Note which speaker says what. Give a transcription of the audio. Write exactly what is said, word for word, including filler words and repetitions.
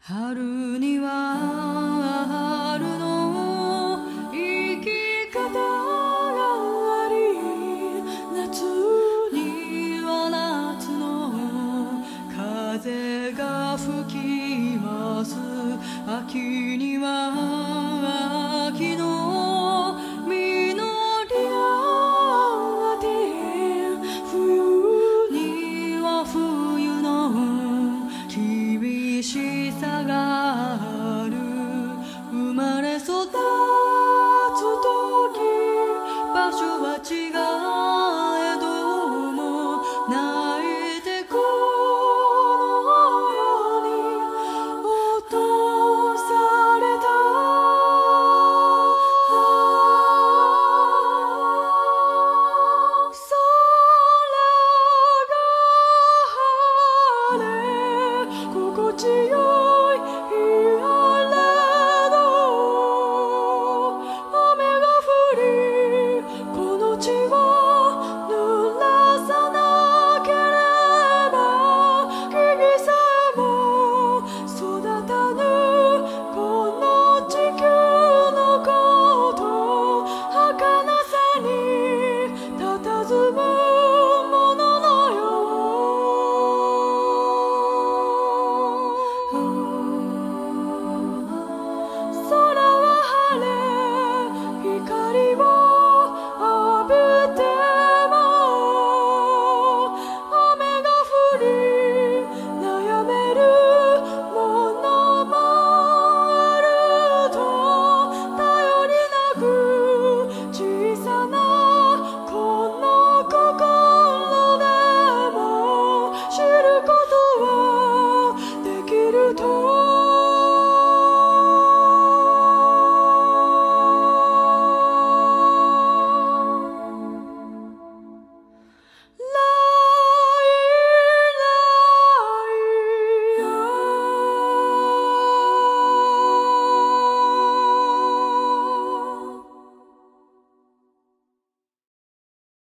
Speaker 1: 春には春の生き方があり、夏には夏の風が吹きます。秋には秋の実りがあって、冬には冬の厳しさがある。生まれ育つ時場所は違えども、泣いてこの世に落とされた。空が晴れ心地よい